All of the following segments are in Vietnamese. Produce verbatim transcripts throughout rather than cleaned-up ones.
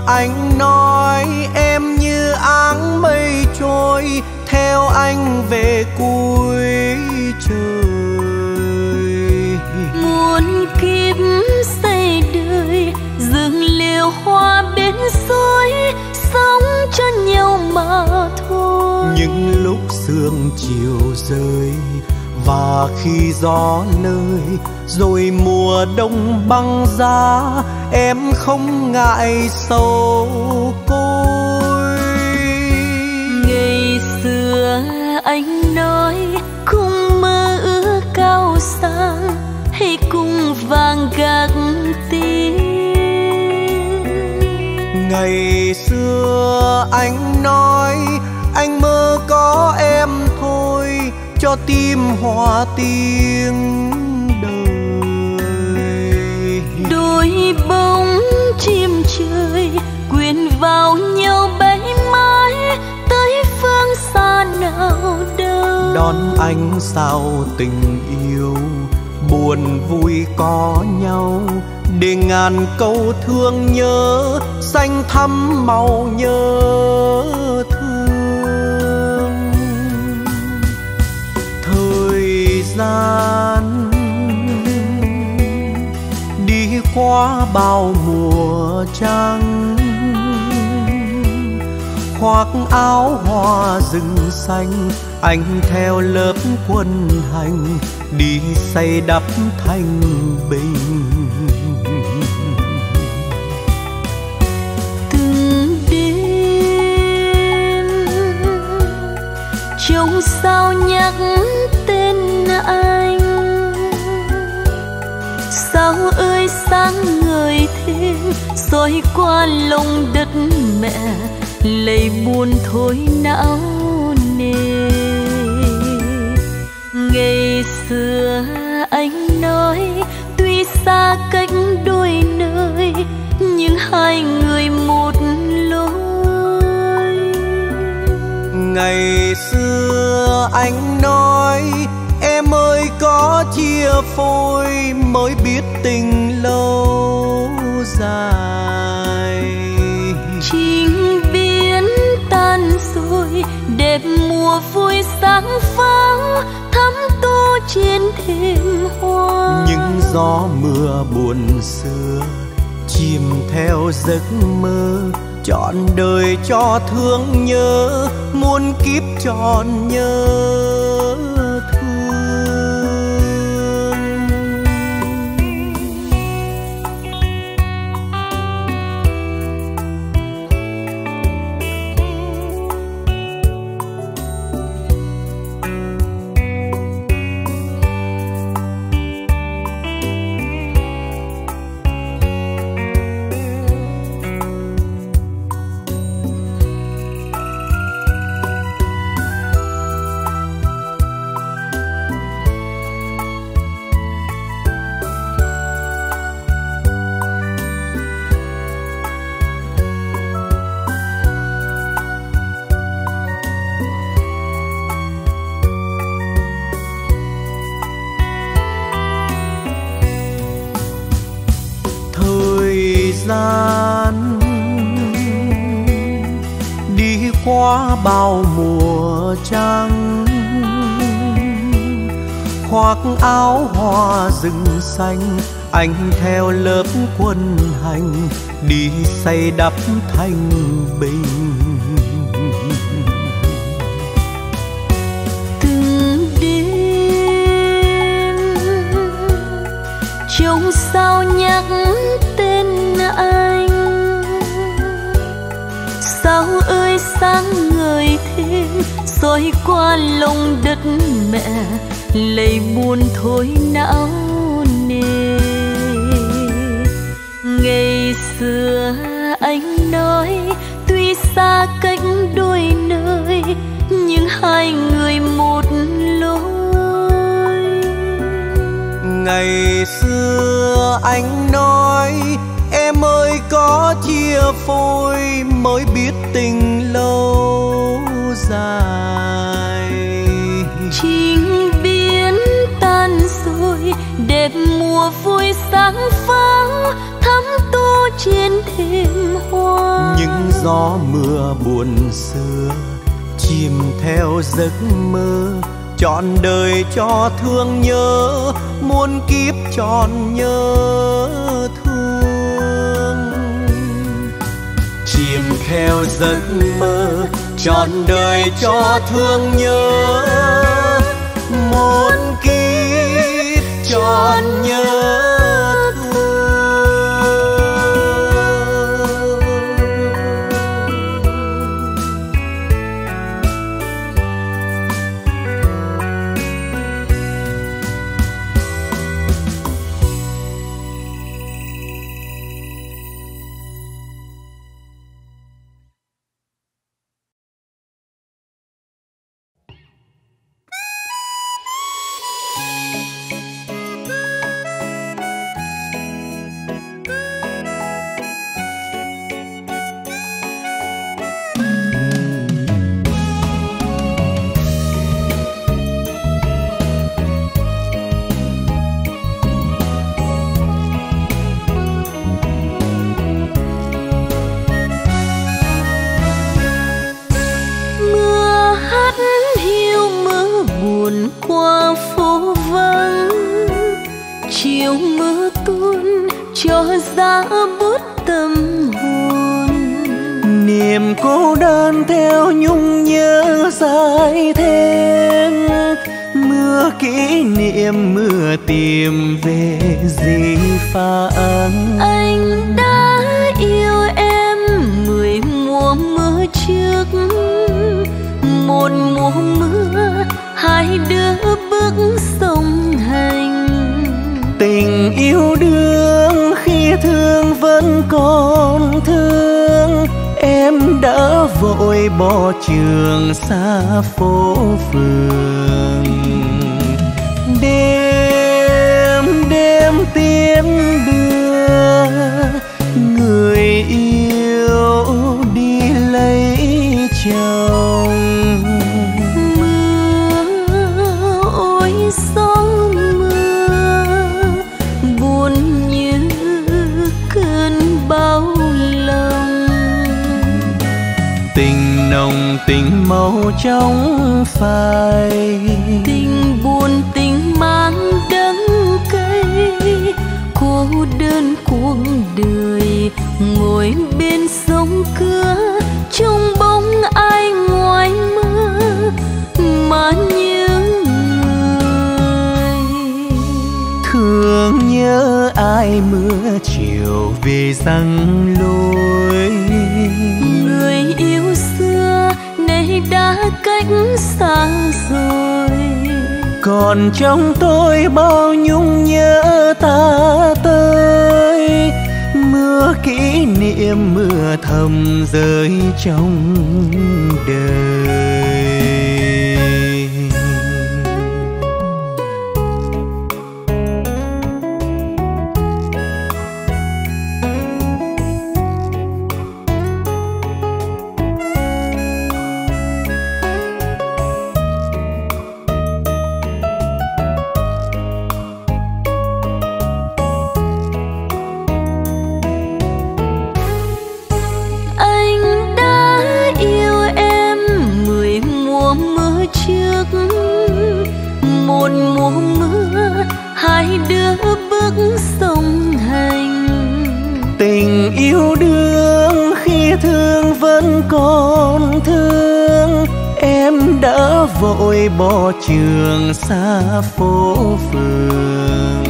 anh nói em như áng mây trôi theo anh về cuối trời. Muôn kiếp xây đời rừng liễu hoa bên suối, sống cho nhau mà thôi. Những lúc sương chiều rơi và khi gió lơi, rồi mùa đông băng giá, em không ngại sầu côi. Ngày xưa anh nói cùng mơ ước cao sang, hay cùng vàng gác tiếng. Ngày xưa anh nói anh mơ có em thôi, cho tim hòa tiếng đời. Đôi bóng chim trời quyện vào nhau bay mãi tới phương xa nào đâu. Đón anh sao tình yêu buồn vui có nhau, để ngàn câu thương nhớ xanh thắm màu nhớ thương. Thời gian đi qua bao mùa trăng, khoác áo hoa rừng xanh, anh theo lớp quân hành đi xây đắp thanh bình. Từng đêm trông sao nhắc tên anh, sao ơi sáng ngời thêm soi qua lòng đất mẹ, lầy buồn thôi não nề. Ngày xưa anh nói tuy xa cách đôi nơi, nhưng hai người một lối. Ngày xưa anh nói em ơi có chia phôi mới biết tình lâu dài. Trình biến tan rồi đẹp mùa vui sáng pháo, thắm tô trên thềm hoa. Những gió mưa buồn xưa chìm theo giấc mơ, trọn đời cho thương nhớ muôn kiếp tròn nhớ thương. Gian đi qua bao mùa trăng, khoác áo hoa rừng xanh, anh theo lớp quân hành đi xây đắp thanh bình. Từng đêm trông sao nhắc tên anh, sao ơi sáng ngời thêm soi qua lòng đất mẹ, lầy buồn thôi não nề. Ngày xưa anh nói tuy xa cách đôi nơi, nhưng hai người một lối. Ngày xưa anh nói em ơi có chia phôi mới biết tình lâu dài. Trình biến tan rồi đẹp mùa vui sáng pháo, thắm tô trên thềm hoa. gió mưa buồn xưa, chìm theo giấc mơ, trọn đời cho thương nhớ, muôn kiếp tròn nhớ thương. Chìm theo giấc mơ, trọn đời cho thương nhớ, muôn kiếp tròn nhớ. Cô đơn theo nhung nhớ dài thêm, mưa kỷ niệm mưa tìm về gì phản. Anh đã yêu em mười mùa mưa trước, một mùa mưa hai đứa bước song hành. Tình yêu đương khi thương vẫn còn thương, em đã vội bỏ trường xa phố phường. Đêm đêm tiến đưa người yêu đi lấy chồng. Mưa ôi gió mưa buồn như cơn bão lòng. Tình nồng tình màu trong phai, tình buồn tình mang đắng cay. Cô đơn cuộc đời ngồi bên sông cưa, trong bóng ai ngoài mưa mà nhớ người. Thương nhớ ai mưa chiều về răng lối. Người yêu xưa nay đã cách xa rồi, còn trong tôi bao nhung nhớ ta tới. Mưa kỷ niệm mưa thầm rơi trong đời. Một mùa mưa hai đứa bước song hành. Tình yêu đương khi thương vẫn còn thương, em đã vội bỏ trường xa phố phường.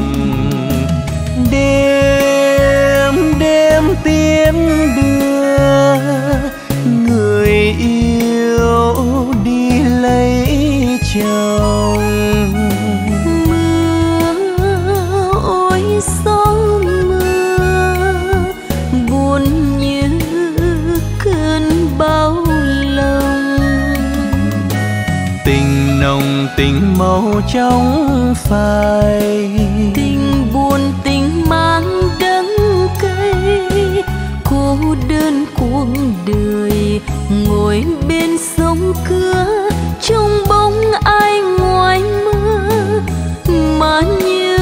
Đêm đêm tiến đưa người yêu đi lấy chồng. Gió mưa buồn như cơn bão lòng. Tình nồng tình màu trong phai, tình buồn tình mang đắng cay. Cô đơn cuộc đời ngồi bên sông cưa, trong bóng ai ngoài mưa mà nhớ.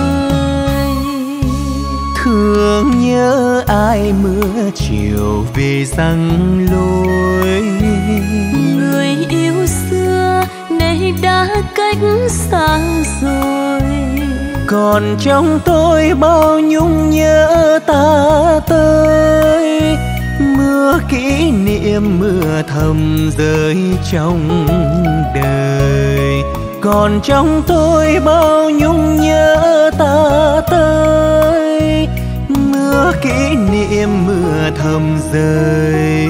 Thương nhớ ai mưa chiều về để giăng lối. Người yêu xưa nay đã cách xa rồi, còn trong tôi bao nhung nhớ ta tới. Mưa kỷ niệm mưa thầm rơi trong đời, còn trong tôi bao nhung nhớ ta tới. Mưa kỷ niệm mưa thầm rơi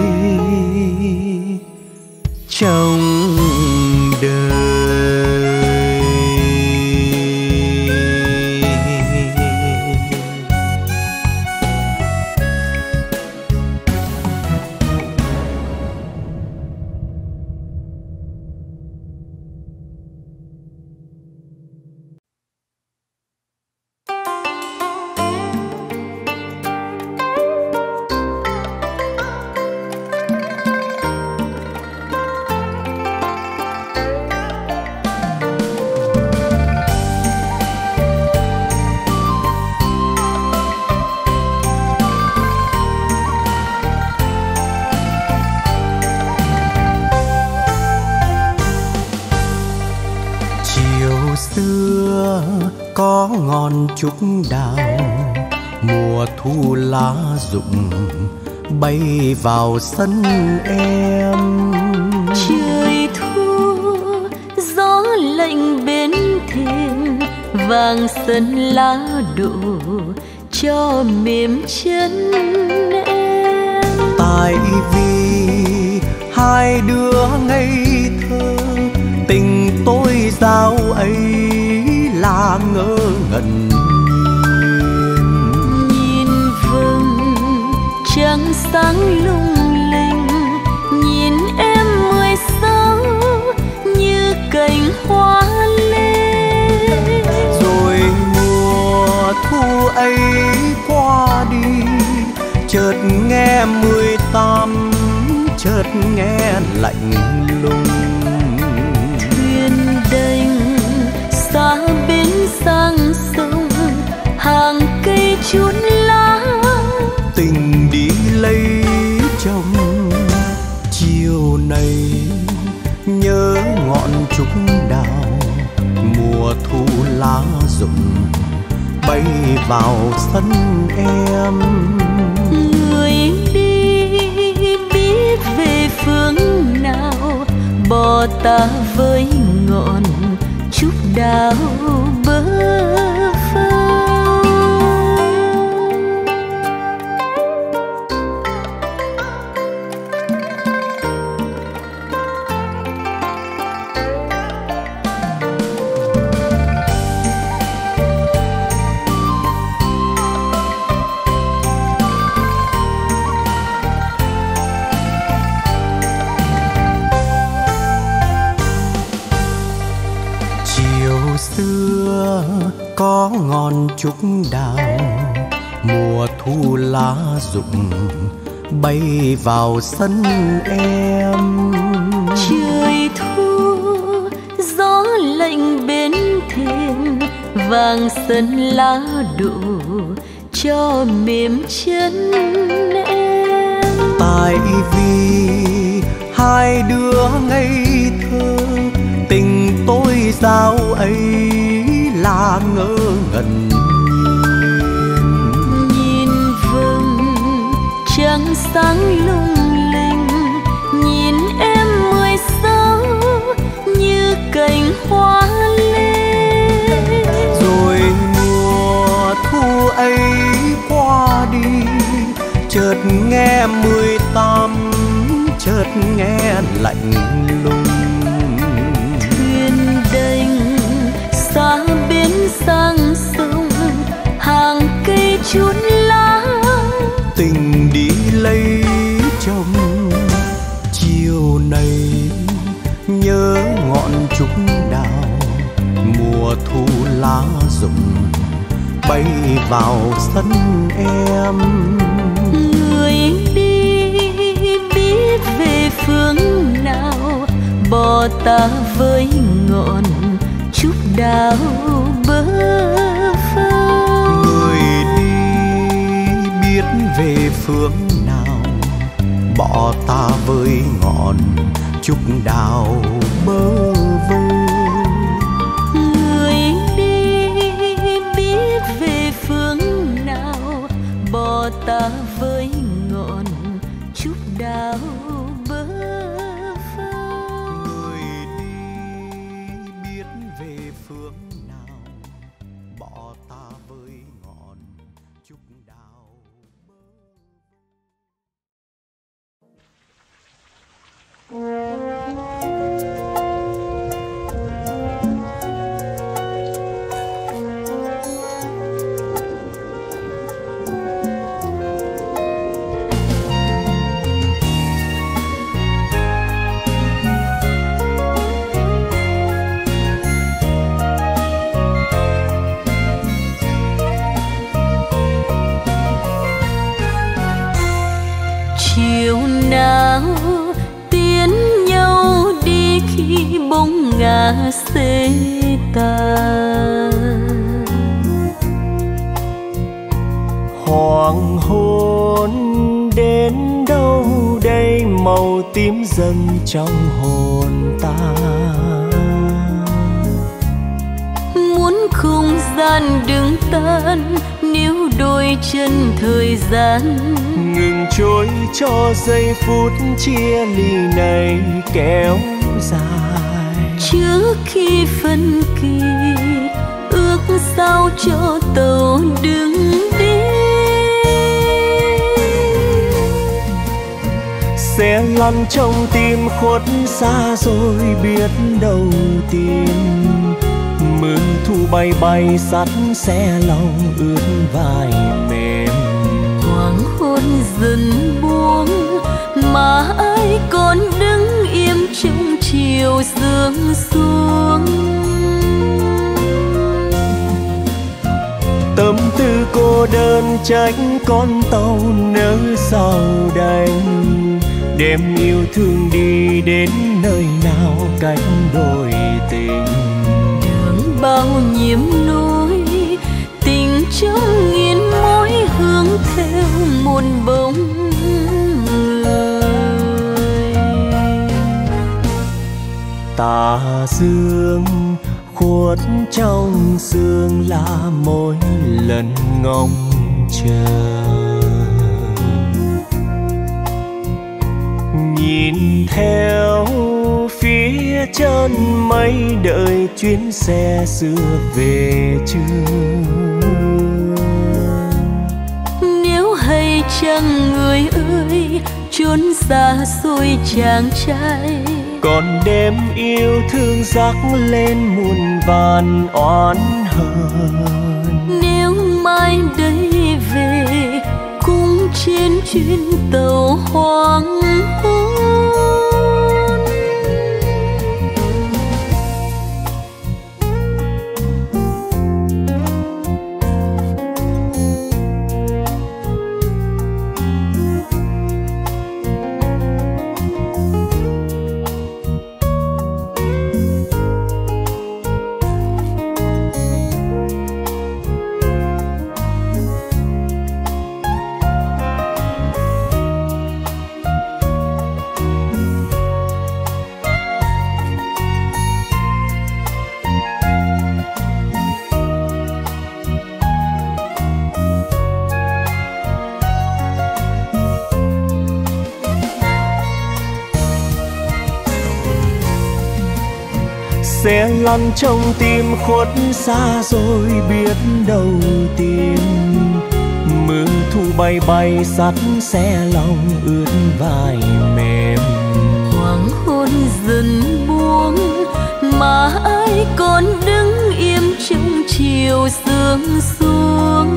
trong đời. Có ngọn trúc đào, mùa thu lá rụng bay vào sân em. Trời thu gió lạnh bên thềm, vàng sân lá đổ cho mềm chân em. Tại vì hai đứa ngây thơ, tình tôi giao ấy là ngơ ngẩn. Nhìn vầng trăng sáng lung linh, nhìn em mười sáu như cành hoa lê. Rồi mùa thu ấy qua đi, chợt nghe mười tám, chợt nghe lạnh lùng. Thuyền đành xa bên sang sông, hàng cây chốn lá tình đi lấy chồng. Chiều nay nhớ ngọn trúc đào, mùa thu lá rụng bay vào sân em. Người đi biết về phương nào, bỏ ta với ngọn trúc đào bơ phơ. Xưa có ngọn trúc đào, mùa thu lá rụng bay vào sân em. Trời thu gió lạnh bên thềm, vàng sân lá đổ cho mềm chân em. Tại vì hai đứa ngây thơ, tình tôi giao ấy là ngơ ngẩn. Nhìn vầng trăng sáng lung linh, nhìn em mười sáu như cành hoa lê. Rồi mùa thu ấy qua đi, chợt nghe mười tám, chợt nghe lạnh lùng. Thuyền đành xa bên sang sông, hàng cây chốn lá tình đi lấy chồng. Chiều nay nhớ ngọn trúc đào, mùa thu lá rụng bay vào sân em. Người đi biết về phương nào, bỏ ta với ngọn trúc đào bơ phơ. Người đi biết về phương nào, bỏ ta với ngọn trúc đào bơ vơ. Người đi biết về phương nào, bỏ ta với ngọn trúc đào bơ vơ. Người đi biết về phương nào, bỏ ta với ngọn trúc đào bơ chiều nào tiến nhau đi khi bóng ngả xê tàn. Hoàng hôn đến đâu đây, màu tím dâng trong hồn ta. Muốn không gian đừng tan, nếu đôi chân thời gian Ngừng trôi cho giây phút chia ly này kéo dài. trước khi phân kỳ, ước sao cho tàu đừng đi. Sẽ lăn trong tim khuất xa rồi biết đâu tìm. Mưa thu bay bay sắt xe lòng ướt vai mềm. Hoàng hôn dần buông mà ai còn đứng im trong chiều sương xuống. Tâm tư cô đơn trách con tàu nỡ sao đành. Đêm yêu thương đi đến nơi nào cách đôi tình. Đường bao nhiêu núi tình trong nghìn mối hướng theo một bóng người. Tà dương khuất trong sương là mỗi lần ngóng chờ. Nhìn theo phía chân mây đợi chuyến xe xưa về chưa. Nếu hay chăng người ơi chốn xa xôi chàng trai, còn đêm yêu thương dắt lên muôn vàn oán hờn. nếu mai đây về cũng trên chuyến tàu hoàng hôn. Sẽ lăn trong tim khuất xa rồi biết đâu tìm. Mưa thu bay bay sắt xe lòng ướt vai mềm. Hoàng hôn dần buông mà ai còn đứng im trong chiều sương xuống.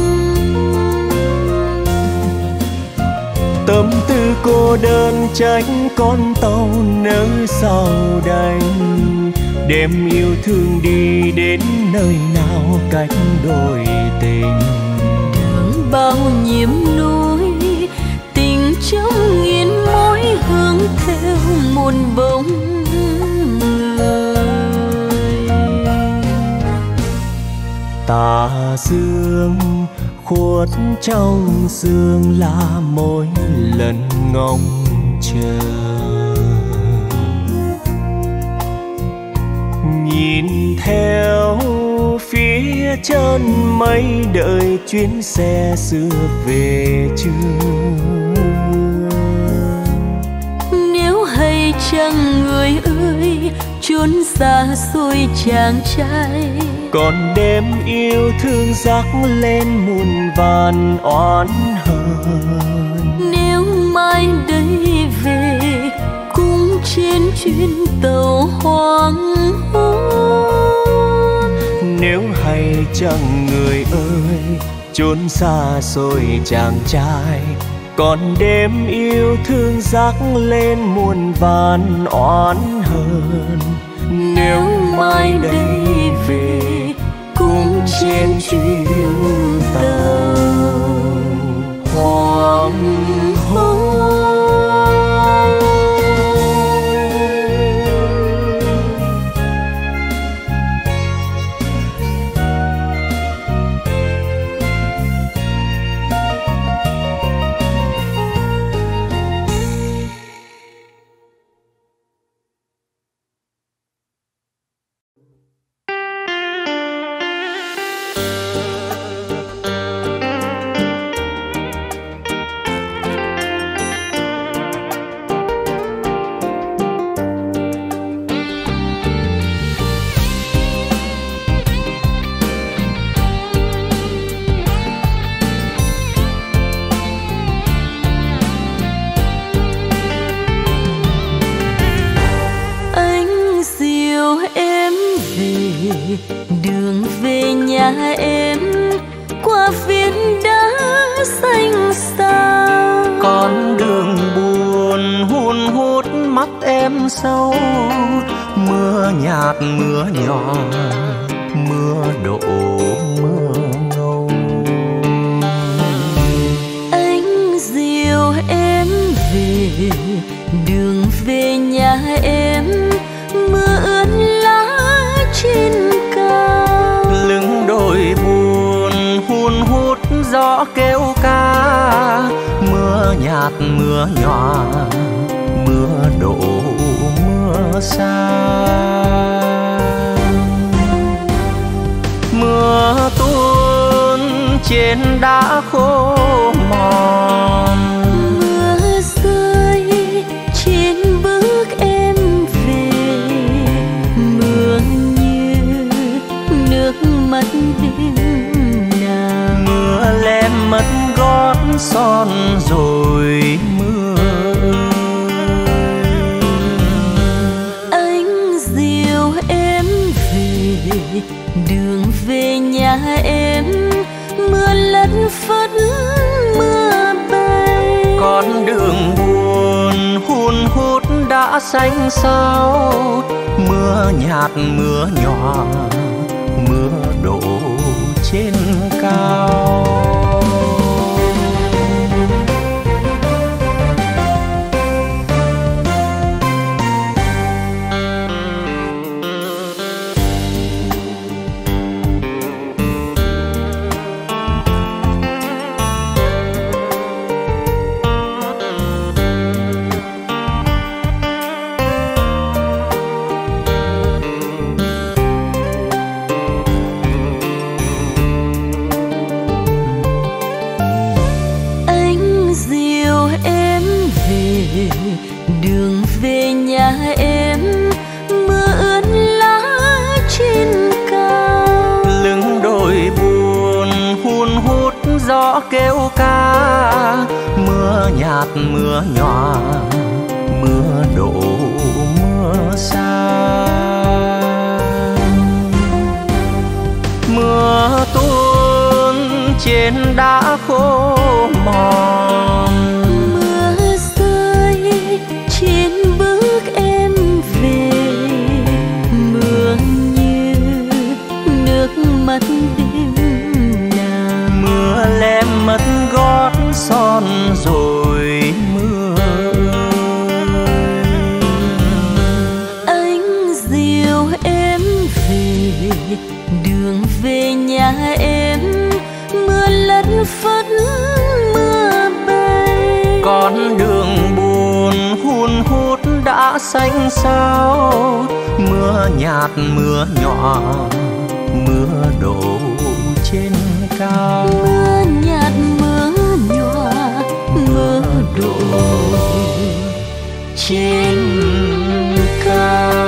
Tâm tư cô đơn trách con tàu nỡ sao đành. Đêm yêu thương đi đến nơi nào cách đôi tình. Đường bao nhiêu núi tình trong nghìn mối hướng theo một bóng người. Tà dương khuất trong sương là mỗi lần ngóng chờ. Nhìn theo phía chân mây đợi chuyến xe xưa về chưa. Nếu hay chăng người ơi chốn xa xôi chàng trai, còn đêm yêu thương dắt lên muôn vàn oán hờn. Nếu mai đây về cũng trên chuyến tàu hoang hôn. Nếu hay chăng người ơi chốn xa xôi chàng trai, còn đêm yêu thương dắt lên muôn vàn oán hờn. Nếu mai đây về cũng trên chuyến tàu hoàng hôn. Đường về nhà em qua viên đá xanh xa, con đường buồn hun hút mắt em sâu. Mưa nhạt mưa nhỏ mưa đổ mưa ngâu. Anh dìu em về đường về nhà em, mưa ướt lá trên cao. Lưng đồi buồn hun hút gió kêu ca. Mưa nhạt mưa nhỏ mưa đổ mưa xa. Mưa tuôn trên đá khô mòn. Mưa rơi trên bước em về. Mưa như nước mắt đêm nào. Mưa lem mất gót son rồi mưa ơi. Anh dìu em về đường về nhà em, mưa lất phất mưa bay. Con đường buồn hun hút đã xanh xao. Mưa nhạt mưa nhỏ mưa đổ trên cao. Đường về nhà em, mưa ướt lá trên cao. Lưng đồi buồn hun hút gió kêu ca. Mưa nhạt mưa nhỏ mưa đổ mưa xa. Mưa tuôn trên đá khô mòn. Trên bước em về, mưa như nước mắt đêm nào. Mưa lem mất gót son rồi mưa ơi. Anh dìu em về đường về nhà em, mưa lất phất mưa bay. Con đường buồn hun hút đã xanh xao, mưa nhạt mưa nhỏ mưa đổ trên cao. Mưa nhạt mưa nhỏ mưa đổ trên cao.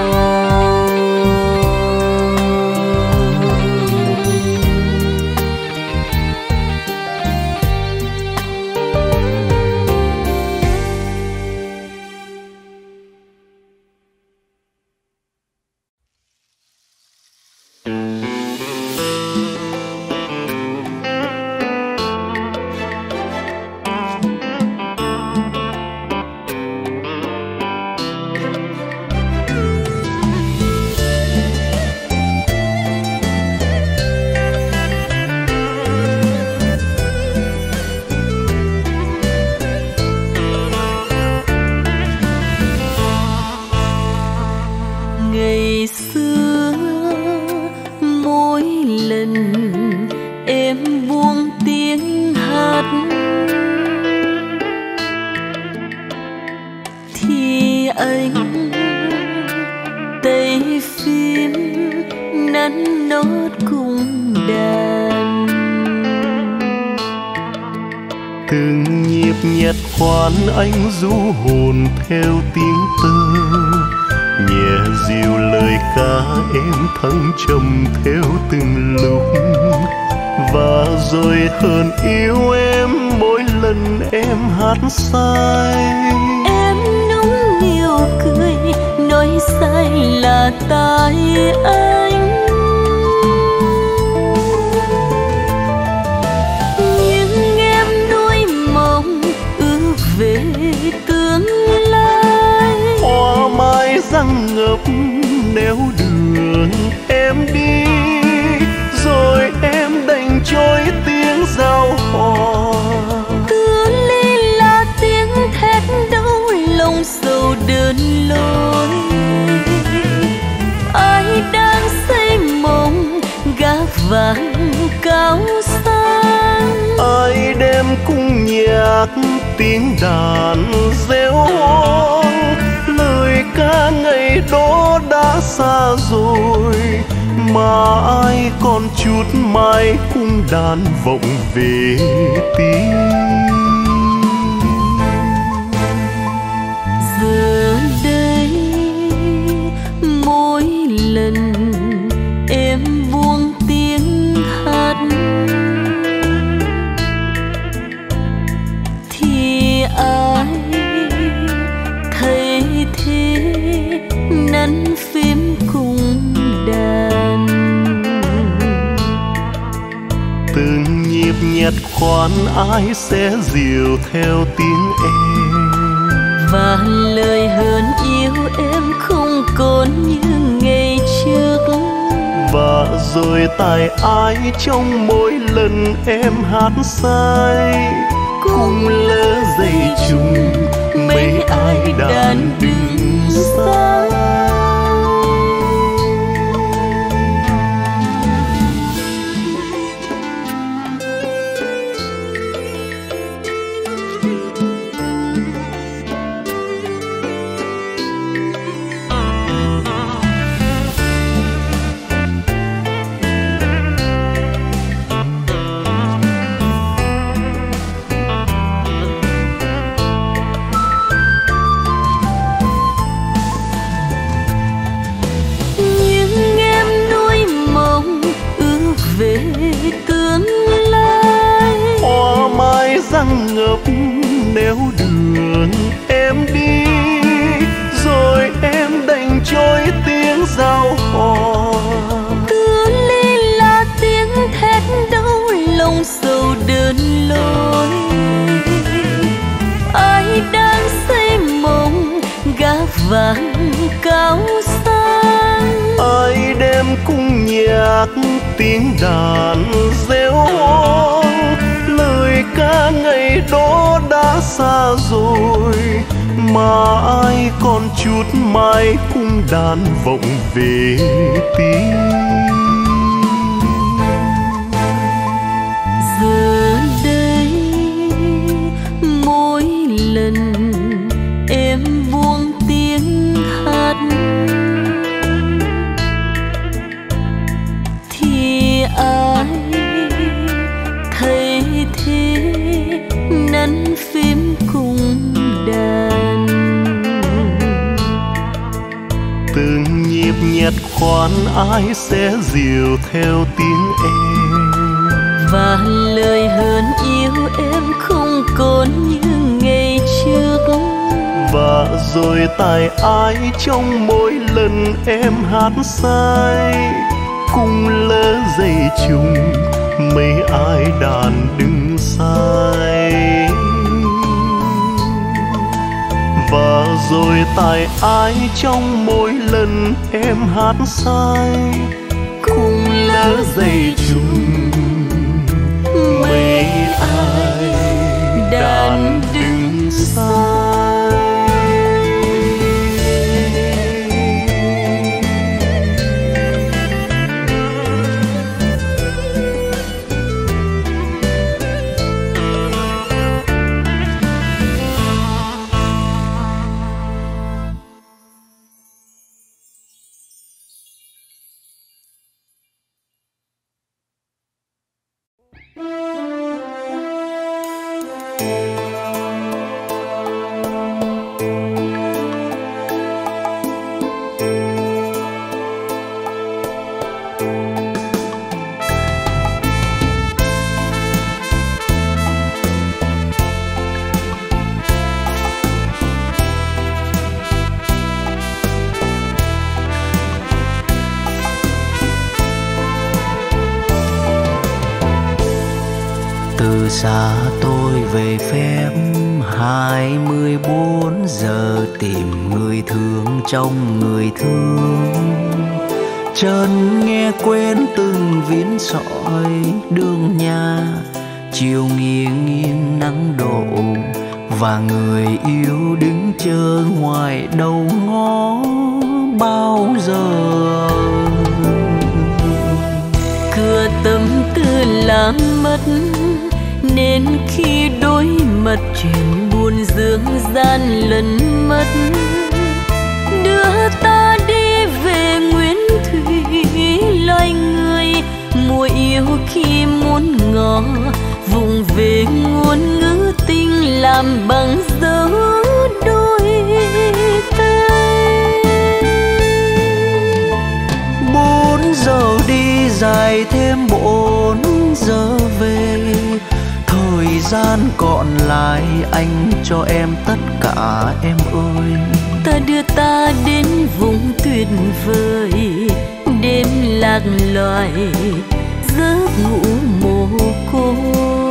Anh du hồn theo tiếng tơ, nhẹ dịu lời ca em thăng trầm theo từng lúc, và rồi hơn yêu em mỗi lần em hát sai. Em nũng nịu cười nói sai là tại anh. Về tương lai hoa mai răng ngập nếu đường em đi, rồi em đành trôi tiếng giao hò. Cứ ly là tiếng thét đau lòng sầu đơn lối. Ai đang xây mộng gác vàng cao sang, ai đem cung nhạc tiếng đàn reo hoang. Lời ca ngày đó đã xa rồi, mà ai còn chút mai cung đàn vọng về tiếng. Giờ đây mỗi lần em buông tiếng hát, ai thấy thế nắn phím cùng đàn. Từng nhịp nhặt khoan ai sẽ dìu theo tiếng em, và lời hơn yêu em không còn như ngày trước. Và rồi tại ai trong mỗi lần em hát sai, cùng lỡ dây chung mấy ai đàn đứng xa. Răng ngập nếu đường em đi, rồi em đành trôi tiếng giao hò. Cứ ly là tiếng thét đau lòng sầu đơn lối. Ai đang xây mộng gác vàng cao sang, ai đem cung nhạc tiếng đàn reo hoang. Lời ca ngày đó đã xa rồi, mà ai còn chút mai cung đàn vọng về tiếng. Giờ nhịp nhẹt khoan ai sẽ dìu theo tiếng em. Và lời hơn yêu em không còn như ngày trước. Và rồi tại ai trong mỗi lần em hát say, cùng lỡ dây trùng mấy ai đàn đứng say. Và rồi tại ai trong mỗi lần em hát say, cùng lỡ dây trùng mấy ai đàn đứng say. Từ xa tôi về phép hai mươi bốn giờ tìm người thương trong người thương. Chân nghe quen từng viên sỏi đường nhà, chiều nghiêng nghiêng nắng đổ và người yêu đứng chờ ngoài đầu ngõ bao giờ. Cửa tâm tư làm mất nên khi đối mặt chuyện buồn dương gian lẫn mất. Đưa ta đi về Nguyễn Thủy loài người, mùa yêu khi muốn ngỏ vùng về ngôn ngữ tình làm bằng dấu đôi tay. Bốn giờ đi dài thêm bốn giờ về, thời gian còn lại anh cho em tất cả em ơi. Ta đưa ta đến vùng tuyệt vời, đêm lạc loài giấc ngủ mồ côi.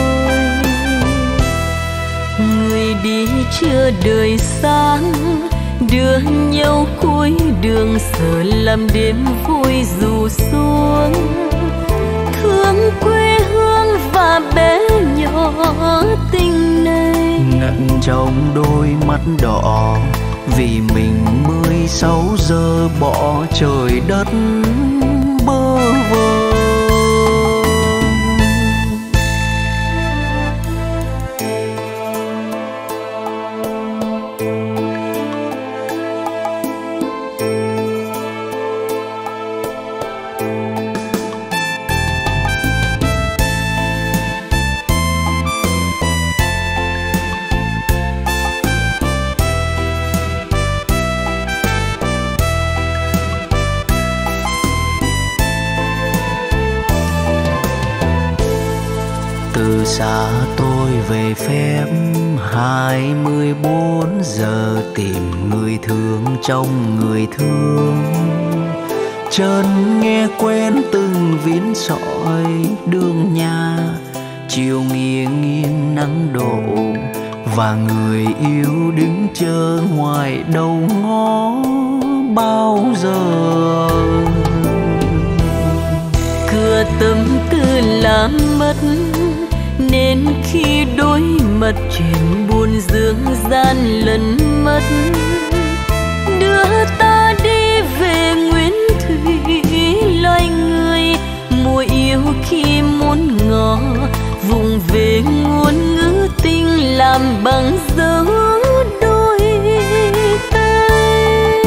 Người đi chưa đời sáng, đưa nhau cuối đường sợ làm đêm vui dù xuống. Thương quê hương và bé nhỏ tình này, ngẩn trong đôi mắt đỏ vì mình mười sáu giờ bỏ trời đất bơ vơ. Từ xa tôi về phép hai mươi bốn giờ tìm người thương trong người thương. Chân nghe quen từng viên sỏi đường nhà, chiều nghiêng nghiêng nắng đổ và người yêu đứng chờ ngoài đầu ngõ bao giờ. Cửa tâm tư làm mất nên khi đối mặt chuyện buồn dương gian lẫn mất. Đưa ta đi về Nguyễn Thủy loài người, mùa yêu khi muốn ngỏ vùng về ngôn ngữ tình làm bằng dấu đôi tay.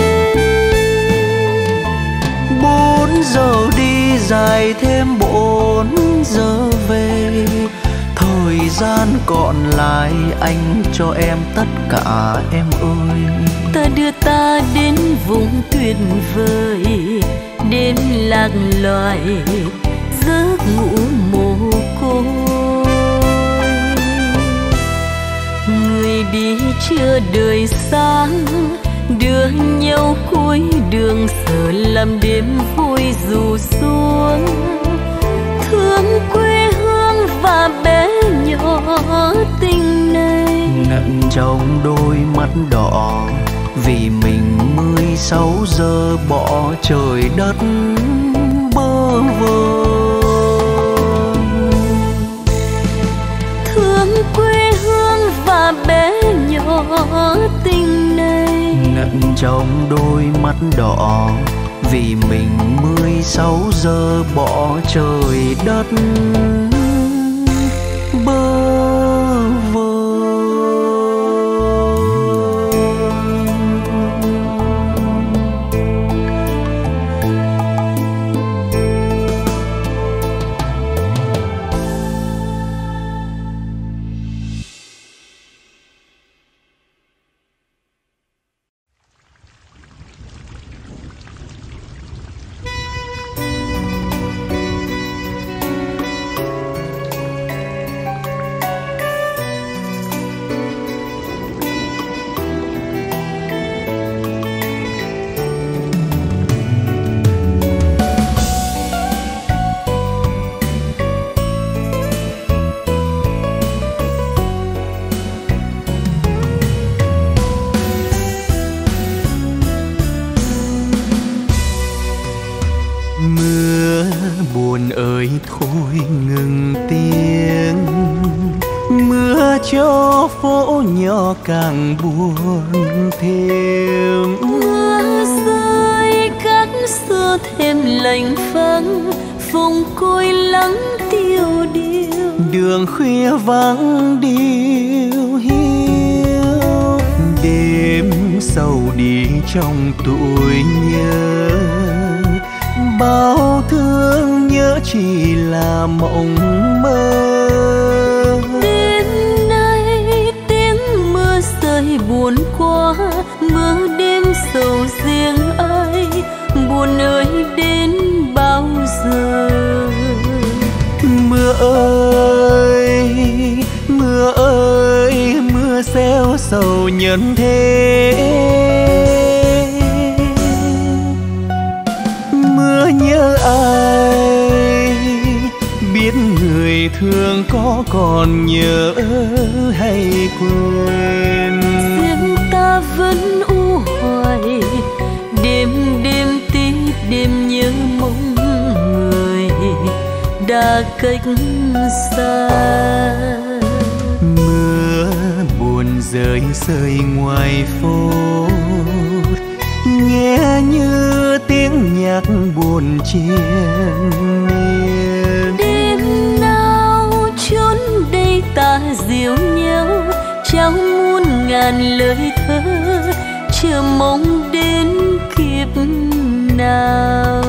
Bốn giờ đi dài thêm bốn giờ về, thời gian còn lại anh cho em tất cả em ơi. Ta đưa ta đến vùng tuyệt vời, đến lạc loài giấc ngủ mồ côi. Người đi chưa đời sáng, đưa nhau cuối đường sợ làm đêm vui dù xuống. Thương quê hương và bé nhỏ tình này, nặng trong đôi mắt đỏ vì mình mười sáu giờ bỏ trời đất bơ vơ. Thương quê hương và bé nhỏ tình này, nặng trong đôi mắt đỏ vì mình mười sáu giờ bỏ trời đất bơ vơ. Càng buồn thêm, mưa rơi các xưa thêm lạnh vắng, vùng côi lắng tiêu điều. Đường khuya vắng điêu hiu, đêm sâu đi trong tuổi nhớ. Bao thương nhớ chỉ là mộng mơ. Buồn quá mưa đêm sầu riêng ai, buồn ơi đến bao giờ. Mưa ơi mưa ơi mưa xeo sầu nhân thế. Mưa nhớ ai biết người thương có còn nhớ hay quên. Vẫn u hoài đêm đêm tí đêm nhớ mong người đã cách xa. Mưa buồn rơi rơi ngoài phố, nghe như tiếng nhạc buồn triền miên. Đêm nào chốn đây ta dìu nhau trao muôn ngàn lời thơ, chờ mong đến kiếp nào.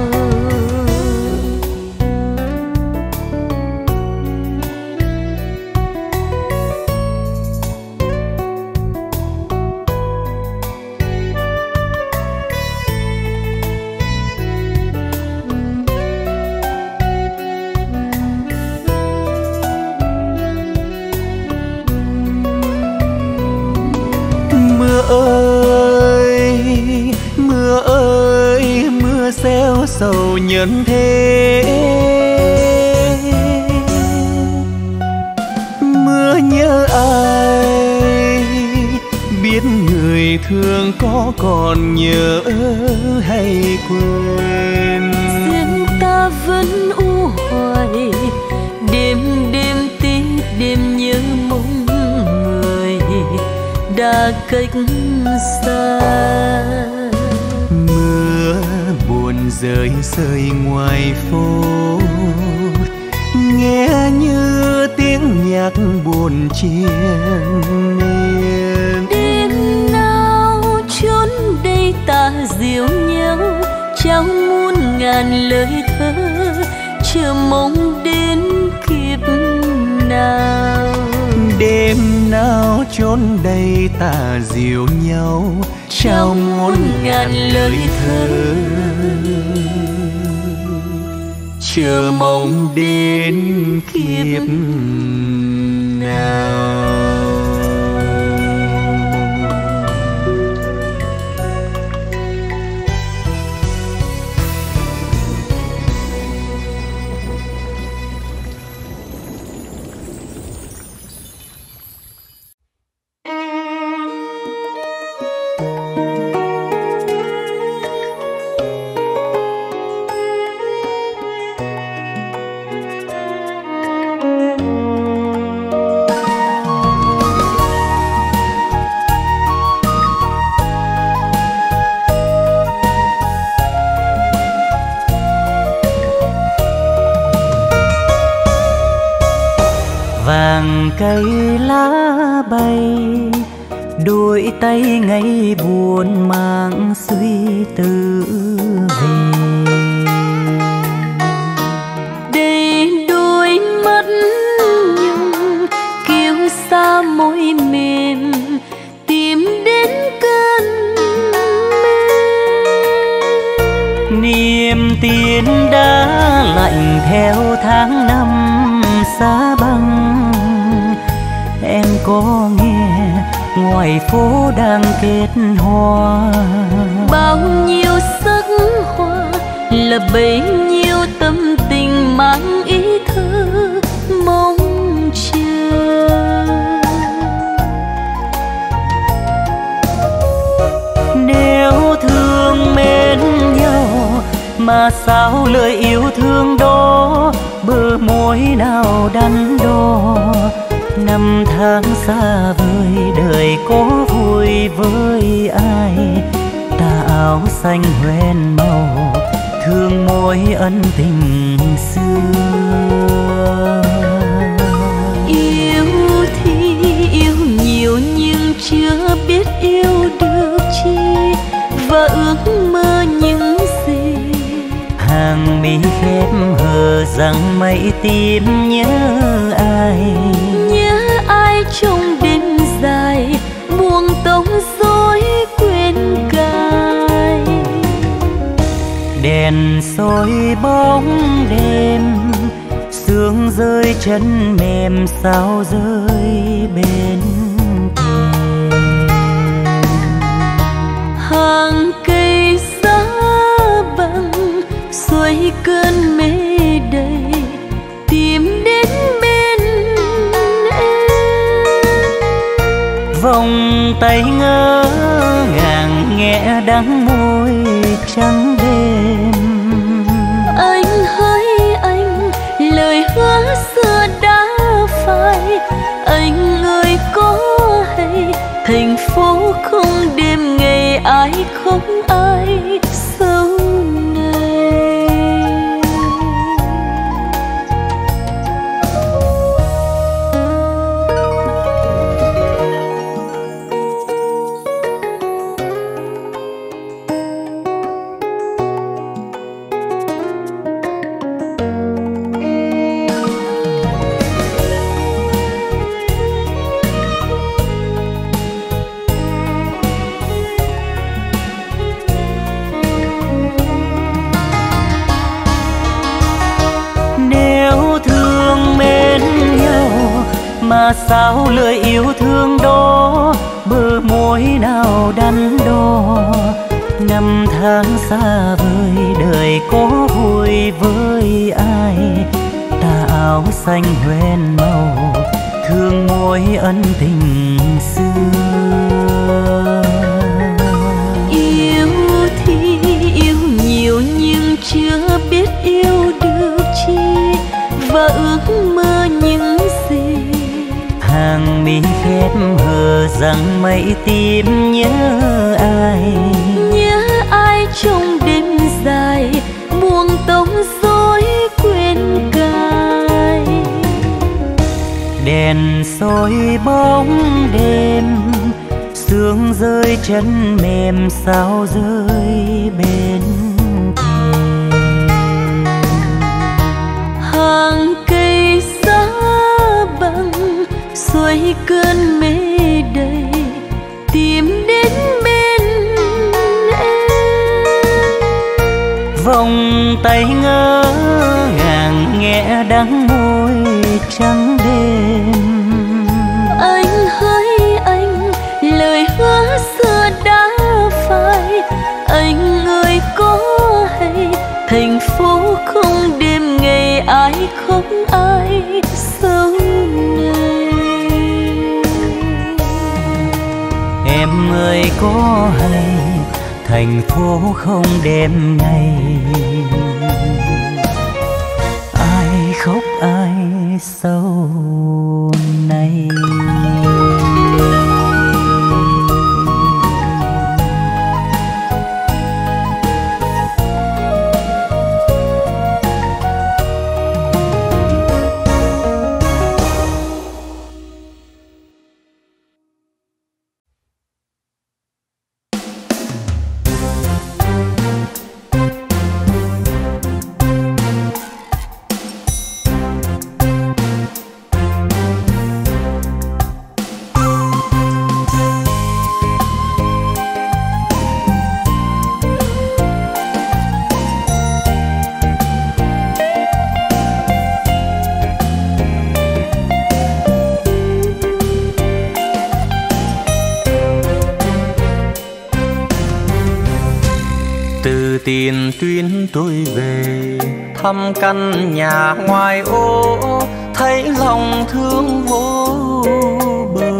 Mưa ơi mưa ơi mưa xeo sầu nhân thế. Mưa nhớ ai biết người thương có còn nhớ hay quên. Riêng ta vẫn u hoài đêm đêm tí đêm nhớ mong người đã cách xa. Mưa buồn rơi rơi ngoài phố, nghe như tiếng nhạc buồn triền miên. Đêm nào chốn đây ta dìu nhau trao muôn ngàn lời thơ, chờ mong đến kiếp nào. đêm nào chốn đây ta dìu nhau trao muôn ngàn lời thơ, chờ mong đến kiếp nào. Vàng cây lá bay, đôi tay ngày buồn mang suy tư về. Đây đôi mắt nhưng kiêu sa môi mềm tìm đến cơn mê. Niềm tin đã lạnh theo tháng năm xa băng. Em có nghe ngoài phố đang kết hoa, bao nhiêu sắc hoa là bấy nhiêu tâm tình mang ý thơ mong chờ. Nếu thương mến nhau mà sao lời yêu thương đó bờ môi nào đắn đo. Năm tháng xa vời đời có vui với ai, tà áo xanh hoen màu thương môi ân tình xưa. Yêu thì yêu nhiều nhưng chưa biết yêu được chi, và ước mơ những gì. Hàng mi khép hờ rằng mây tim nhớ ai, nhớ ai trong đêm dài buông tống dối quên cài. Đèn soi bóng đêm, sương rơi chân mềm sao rơi bên thềm. Hàng cây giá băng xuôi cơn mê đầy tìm đến bên em. Vòng tay ngỡ ngàng nghe đắng môi trắng đêm. Anh hỡi anh, lời hứa xưa đã phai. Anh ơi có hay thành phố không đêm ngày ai không ai sau này. Mà sao lời yêu thương đó bờ môi nào đắn đo. Năm tháng xa vời đời có vui với ai, tà áo xanh hoen màu thương môi ân tình xưa. Yêu thì yêu nhiều nhưng chưa biết yêu được chi, và ước mơ những gì. Hàng mi khép hờ rằng mây tim nhớ ai, nhớ ai trong đêm dài buông tống dối quên cài. Đèn soi bóng đêm, sương rơi chân mềm sao rơi bên thềm. Hàng cây giá băng xuôi xuôi cơn mê đầy tìm đến bên em. Vòng tay ngỡ ngàng nghe đắng môi trắng đêm. Anh hỡi anh, lời hứa xưa đã phai. Anh ơi có hay thành phố không đêm ngày ai khóc ai sâu này. Em ơi có hay thành phố không đêm ngày ai khóc ai sâu này. Tiền tuyến tôi về thăm căn nhà ngoài ô, thấy lòng thương vô bờ.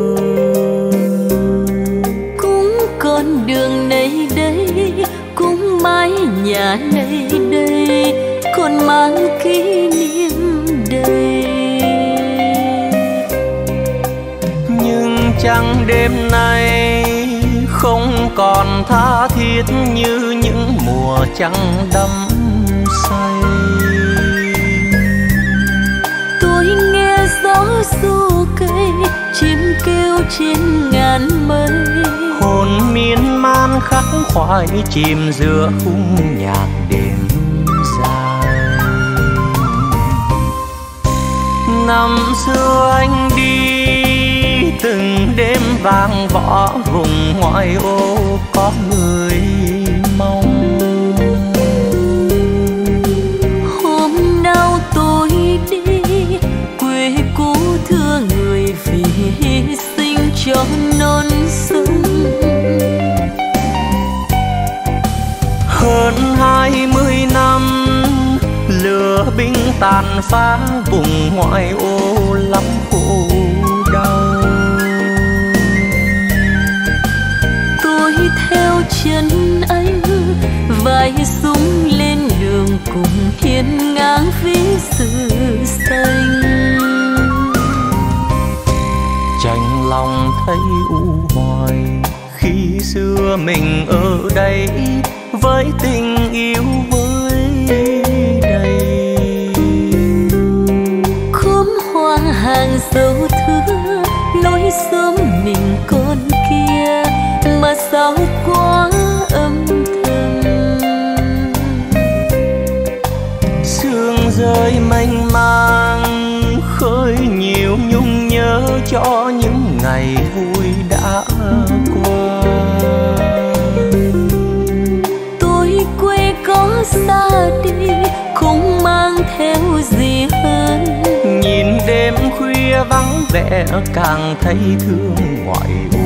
Cũng con đường này đây, cũng mái nhà này đây, còn mang kỷ niệm đầy. Nhưng chẳng đêm nay không còn tha thiết như những mùa trăng đắm say. Tôi nghe gió ru cây, chim kêu trên ngàn mây. Hồn miên man khắc khoải chìm giữa khung nhạc đêm dài. Năm xưa anh đi từng đêm vang võ vùng ngoại ô có người mong. Hôm nào tôi đi quê cũ thưa người vì hy sinh cho non sông. Hơn hai mươi năm lửa binh tàn phá vùng ngoại ô lắm khổ đau. Theo chân anh vai súng lên đường cùng hiên ngang ví sự xanh. Chạnh lòng thấy u hoài khi xưa mình ở đây với tình yêu với đầy. Khóm hoa hàng dấu thưa lối xóm mình con kia mà sao quá âm thầm. Sương rơi mênh mang khơi nhiều nhung nhớ cho những ngày vui đã qua. Tôi quê có xa đi không mang theo gì hơn. Nhìn đêm khuya vắng vẻ càng thấy thương ngoại ô.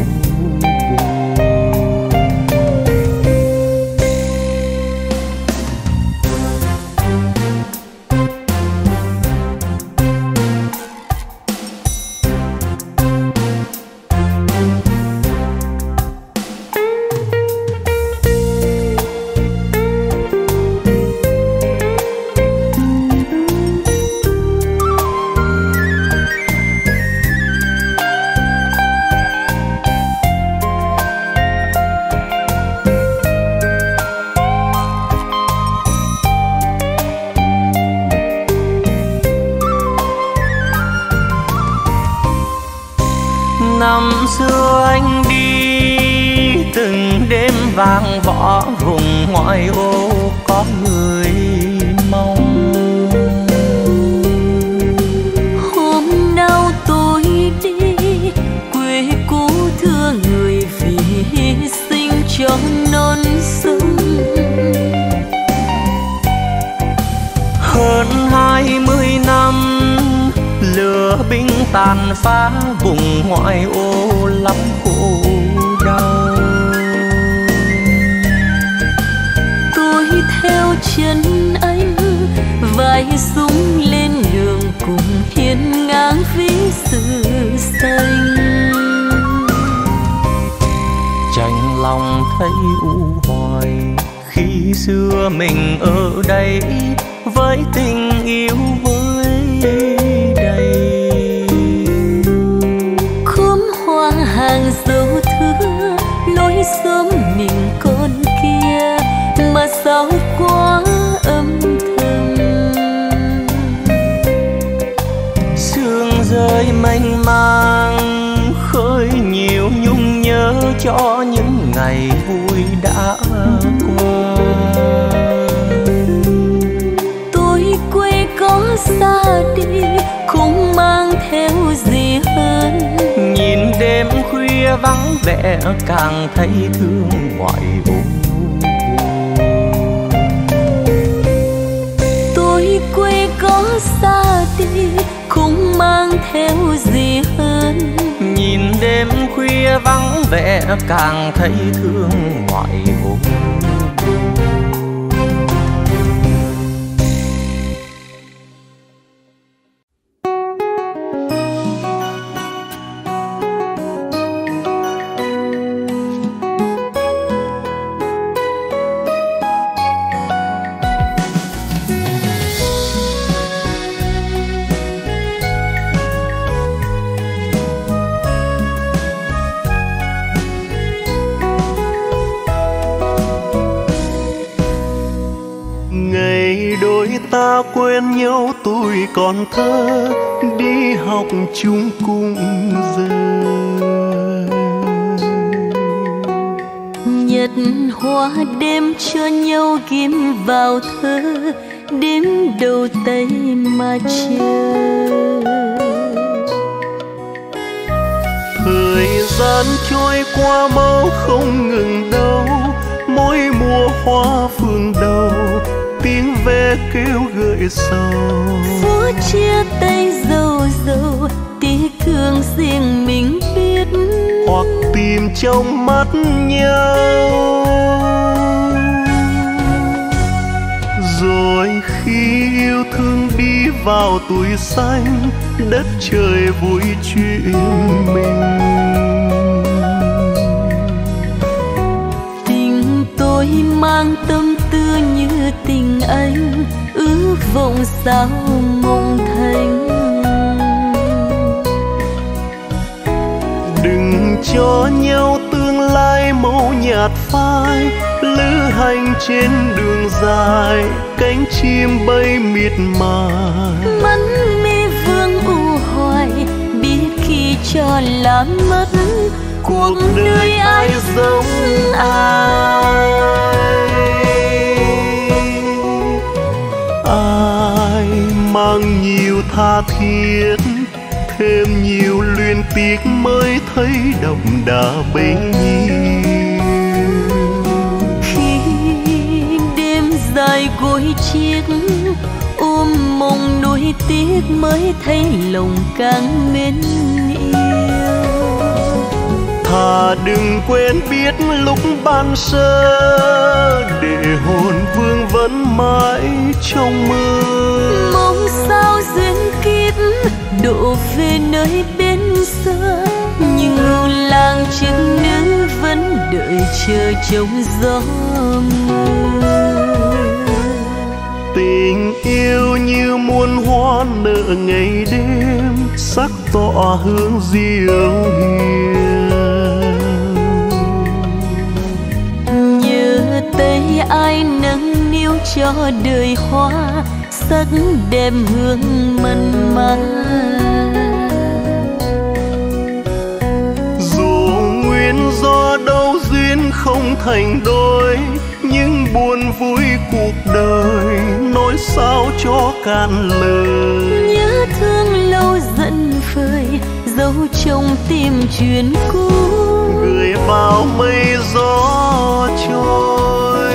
Năm xưa anh đi từng đêm vang võ vùng ngoại ô có người mong. Hôm nào tôi đi tàn phá vùng ngoại ô lắm khổ đau. Tôi theo chân anh vai súng lên đường cùng hiên ngang ví sự xanh. Chạnh lòng thấy u hoài khi xưa mình ở đây với tình yêu với đầy. Khóm hoa hàng dấu thưa lối xóm mình con kia mà sao quá âm thầm. Sương rơi mênh mang khơi nhiều nhung nhớ cho những ngày vui đã qua. Tôi quê có xa đi không mang theo gì hơn. Nhìn đêm khuya vắng vẻ càng thấy thương ngoại ô. Tôi quê có xa đi không mang theo gì hơn. Nhìn đêm khuya vắng vẻ càng thấy thương ngoại ô. Ta quen nhau tuổi còn thơ, đi học chung cùng giờ. Nhật hoa đêm cho nhau ghim vào thơ, đếm đầu tay mà chờ. Thời gian trôi qua mau không ngừng đâu, mỗi mùa hoa phương đầu tiếng ve kêu gợi sầu. Phút chia tay dâu dâu tiếc thương riêng mình biết, hoặc tìm trong mắt nhau. Rồi khi yêu thương đi vào tuổi xanh, đất trời vui chuyện mình. Tình tôi mang tâm tư như tình anh, ước vọng sao mộng thành. Đừng cho nhau tương lai màu nhạt phai, lữ hành trên đường dài cánh chim bay miệt mài. Mắt mi vương u hoài biết khi cho làm mất cuộc đời ai giống ai. Ai mang nhiều tha thiết, thêm nhiều luyến tiếc mới thấy đậm đà bấy nhiêu. Khi đêm dài gối chiếc ôm mộng nuối tiếc mới thấy lòng càng mến yêu. Thà đừng quên biết lúc ban sơ, để hồn vương vẫn mãi trong mơ. Mong sao duyên kiếp độ về nơi bên xưa, nhưng làng chừng nữ vẫn đợi chờ trong gió mưa. Tình yêu như muôn hoa nở ngày đêm, sắc tỏ hương diệu hiền. Nhớ tay ai nâng niu cho đời hoa, sắc đẹp hương mặn mà. Dù nguyên do đâu duyên không thành đôi, nhưng buồn vui cuộc đời nói sao cho cạn lời. Nhớ thương lâu giận vơi dấu trong tim chuyện cũ, gửi vào mây gió trôi.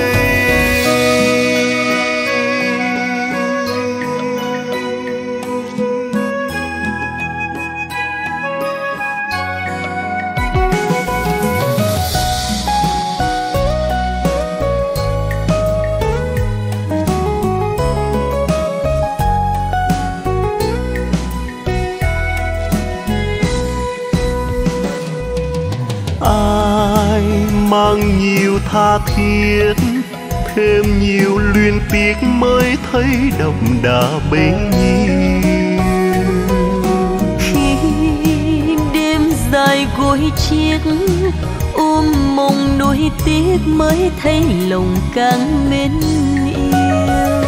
tha thiết, thêm nhiều luyến tiếc mới thấy đậm đà bấy nhiêu. Khi đêm dài gối chiếc ôm mộng nuối tiếc mới thấy lòng càng mến yêu.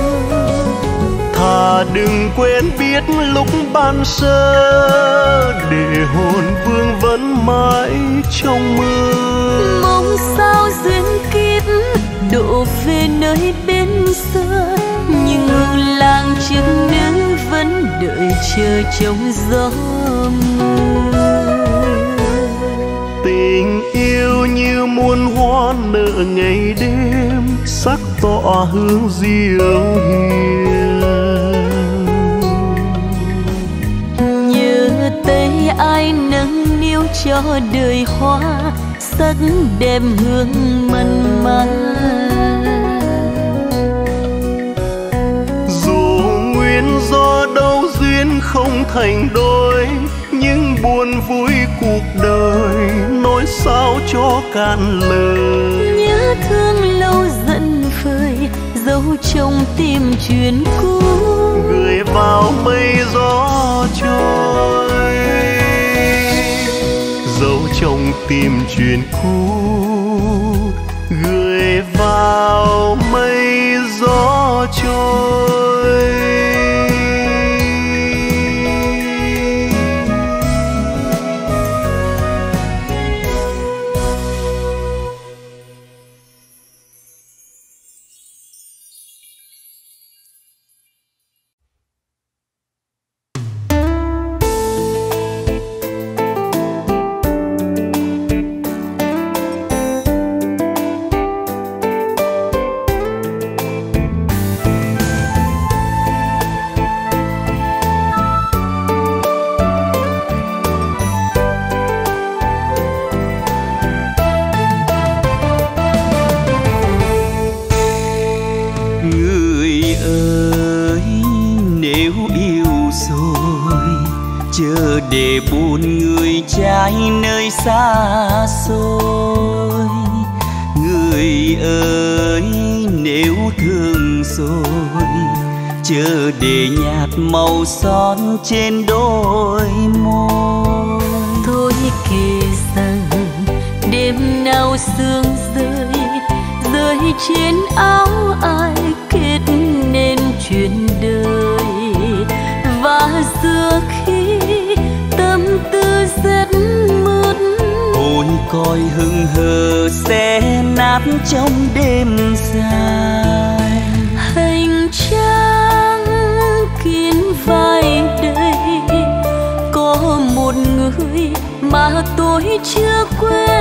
Thà đừng quên biết lúc ban sơ, để hồn vương vẫn mãi trong mơ. Mong sao duyên kiếp độ về nơi bên xưa, nhưng hương làng chừng nữ vẫn đợi chờ trong gió mưa. Tình yêu như muôn hoa nở ngày đêm, sắc tỏa hương diệu hiền. Nhớ tay ai nâng niu cho đời hoa, sắc đẹp hương mặn mà. Dù nguyên do đâu duyên không thành đôi, nhưng buồn vui cuộc đời nói sao cho cạn lời. Nhớ thương lâu dần vơi, dấu trong tim chuyện cũ, gửi vào mây gió trôi. Dấu trong tim chuyện cũ, gửi vào mây gió trôi. Để buồn người trai nơi xa xôi. Người ơi nếu thương rồi, chờ để nhạt màu son trên đôi môi. Thôi kể rằng đêm nào sương rơi, rơi trên áo ai kết nên chuyện đời. Và giữa khi tâm tư rất mướt, ôi coi hững hờ sẽ nát trong đêm dài. Hành trang kín vai đây, có một người mà tôi chưa quên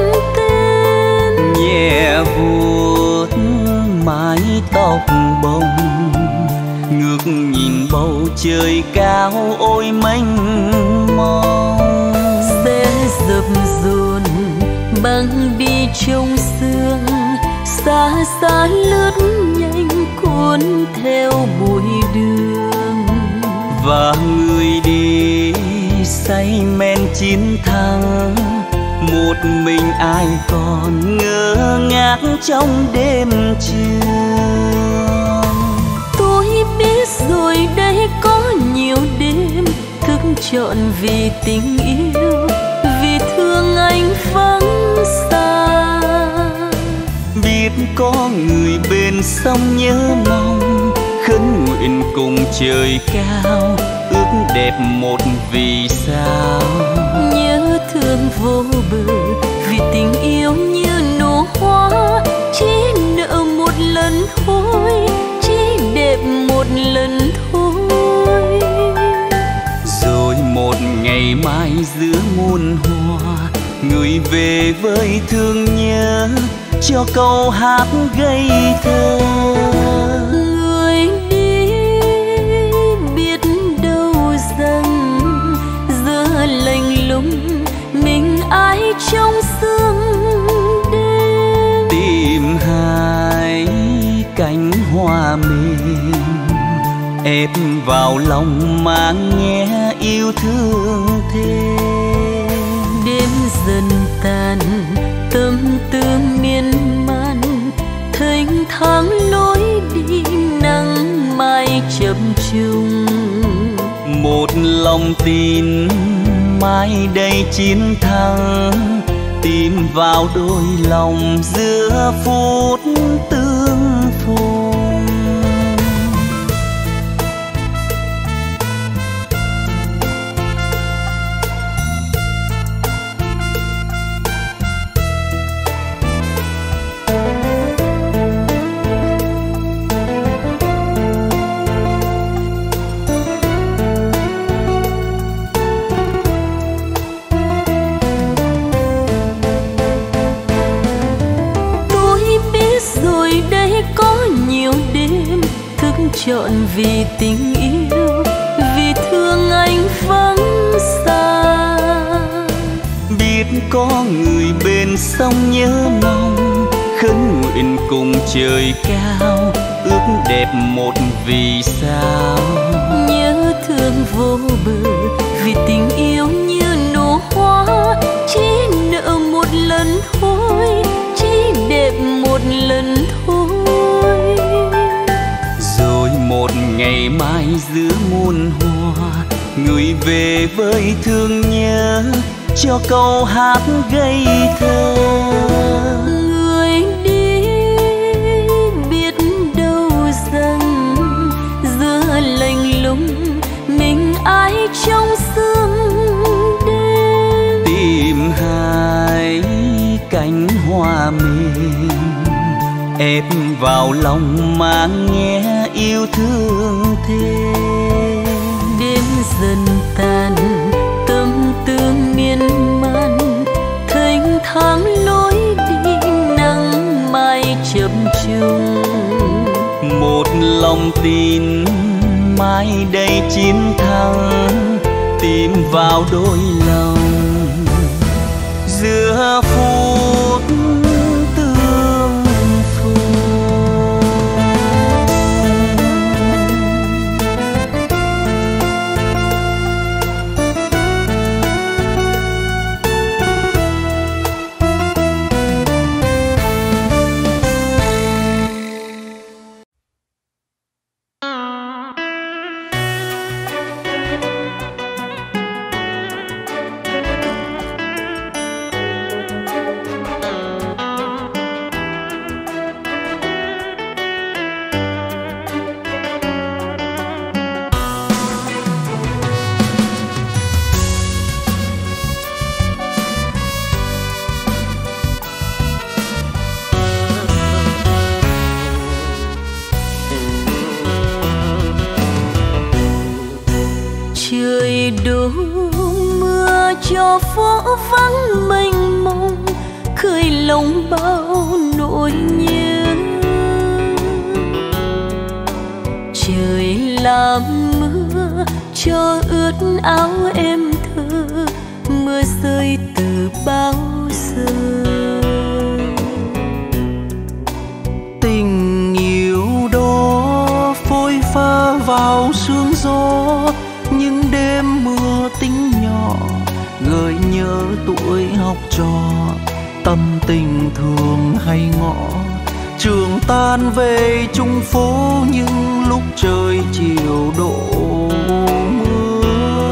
tên. Nhẹ vuốt mái tóc bồng, ngước nhìn bầu trời cao ôi mênh mông. Sẽ dập dồn băng đi trong sương, xa xa lướt nhanh cuốn theo bụi đường. Và người đi say men chiến thắng, một mình ai còn ngơ ngác trong đêm trường. Tôi biết rồi đây có nhiều đêm thức trọn vì tình yêu, vì thương anh vắng xa. Biết có người bên sông nhớ mong, khấn nguyện cùng trời cao, ước đẹp một vì sao. Nhớ thương vô bờ vì tình yêu như nụ hoa, chỉ nợ một lần thôi, chỉ đẹp một lần thôi. Rồi một ngày mai giữa muôn hoa, người về với thương nhớ cho câu hát ngây thơ. Người đi biết đâu rằng giữa lạnh lùng mình ai trong sương đêm. Tìm hai cánh hoa mềm ép vào lòng mà nghe yêu thương thêm. Đêm dần tàn tâm tư miên man, tháng lối đi nắng mai chập trùng. Một lòng tin mai đây chiến thắng, tìm vào đôi lòng giữa phút tương phùng. Chọn vì tình yêu, vì thương anh vắng xa. Biết có người bên sông nhớ mong, khấn nguyện cùng trời cao, ước đẹp một vì sao. Nhớ thương vô bờ, vì tình yêu như nụ hoa, chỉ nợ một lần thôi, chỉ đẹp một lần thôi. Một ngày mai giữa muôn hoa, người về với thương nhớ, cho câu hát ngây thơ. Người đi biết đâu rằng giữa lạnh lùng mình ai trong sương đêm. Tìm hai cánh hoa mềm ép vào lòng mà nghe yêu thương thêm. Đêm dần tàn tâm tư miên man, thênh thang lối đi nắng mai chập trùng. Một lòng tin mai đây chiến thắng, tìm vào đôi lòng giữa phút tương phùng. cho phố vắng mênh mông khơi lòng bao nỗi nhớ. Trời làm mưa cho ướt áo em thơ, mưa rơi từ bao giờ. Tình yêu đó phôi pha vào sương gió, những đêm mưa tính nhỏ gợi nhớ tuổi học trò. Tâm tình thường hay ngõ trường tan về chung phố, những lúc trời chiều đổ mưa.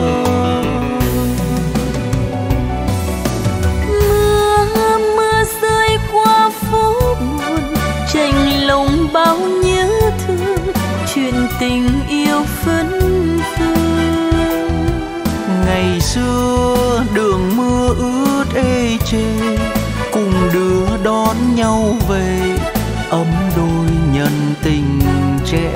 Mưa mưa rơi qua phố buồn, chạnh lòng bao nhớ thương, chuyện tình yêu phấn vương. Ngày xưa đường mưa ướt ê chề, cùng đưa đón nhau về ấm đôi nhân tình trẻ.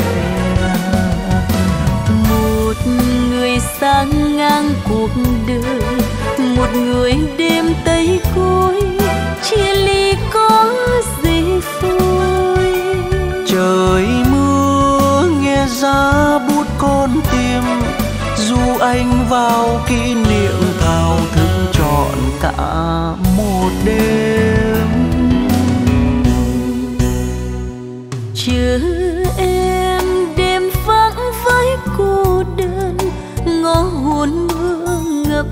Một người sang ngang cuộc đời, một người đêm tây cối, chia ly có gì vui. Trời mưa nghe giá buốt con tim, dù anh vào kỷ niệm thao thức trọn cả một đêm. Chờ em đêm vắng với cô đơn, ngõ hồn mưa ngập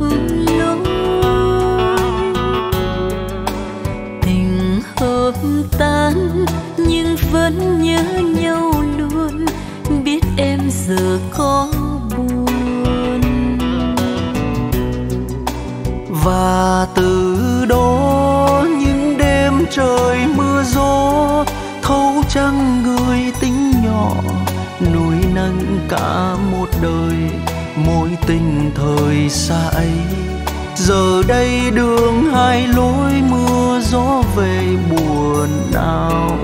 lối. Tình hợp tan nhưng vẫn nhớ nhau luôn, biết em giờ có buồn. Và từ đó những đêm trời mưa gió thấu trăng người tính nhỏ, nuôi nâng cả một đời mối tình thời xa ấy. Giờ đây đường hai lối mưa gió về buồn nào.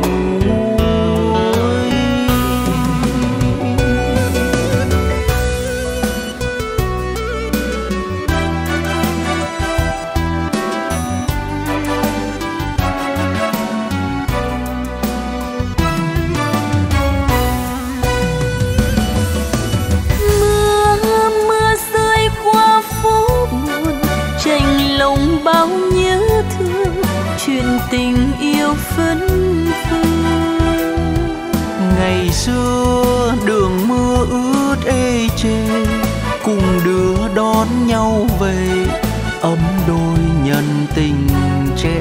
Bao nhớ thương chuyện tình yêu phấn phương. Ngày xưa đường mưa ướt ê chề, cùng đứa đón nhau về ấm đôi nhân tình trẻ.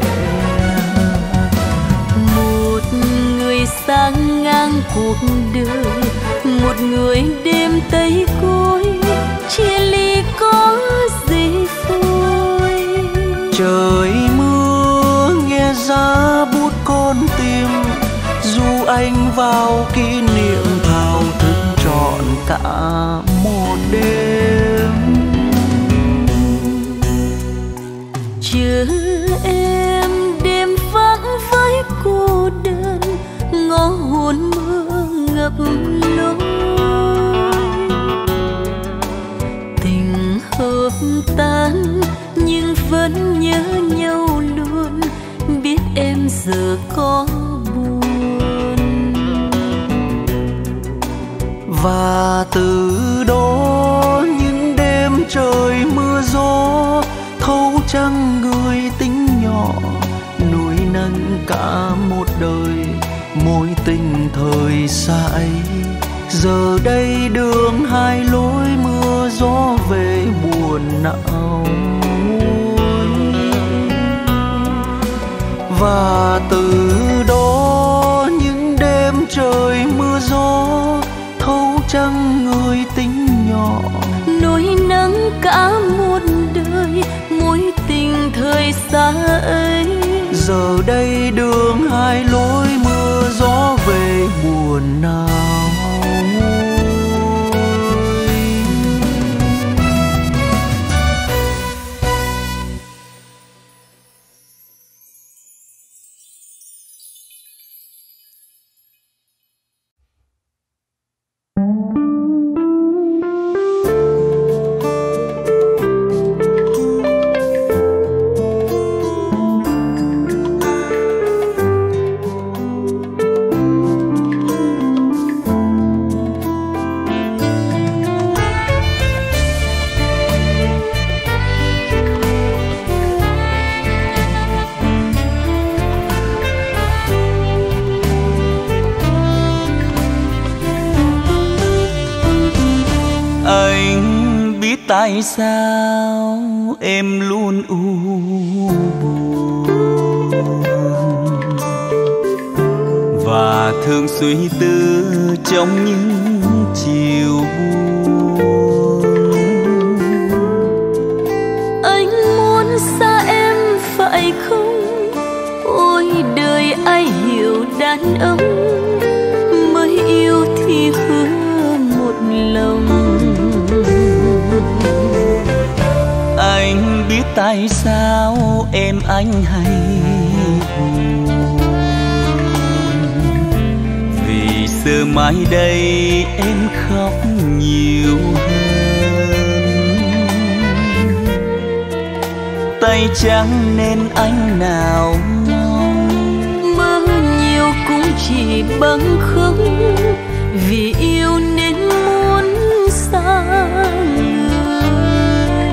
Một người sang ngang cuộc đời, một người đêm tây côi, chia ly có gì vui. Trời mưa nghe giá bút con tim, dù anh vào kỷ niệm thao thức trọn cả một đêm. Chờ em đêm vắng với cô đơn, ngõ hồn mưa ngập lối. Tình hợp tan nhưng vẫn nhớ nhau luôn, biết em giờ có buồn. Và từ đó những đêm trời mưa gió thấu trăng người tính nhỏ, nuôi nâng cả một đời mối tình thời xa ấy. Giờ đây đường hai lối mưa gió về buồn não. Và từ đó những đêm trời mưa gió thấu trăng người tính nhỏ, nuôi nắng cả một đời mối tình thời xa ấy. Giờ đây đường hai lối mưa gió về buồn nào. Tại sao em luôn u buồn và thường suy tư trong những chiều buồn? Anh muốn xa em phải không? Ôi đời ai hiểu đàn ông, mới yêu thì hứa một lòng. Anh biết tại sao em anh hay buồn, vì giờ mai đây em khóc nhiều hơn. Tay trắng nên anh nào mong, mơ nhiều cũng chỉ bằng không, vì yêu nên muốn xa người.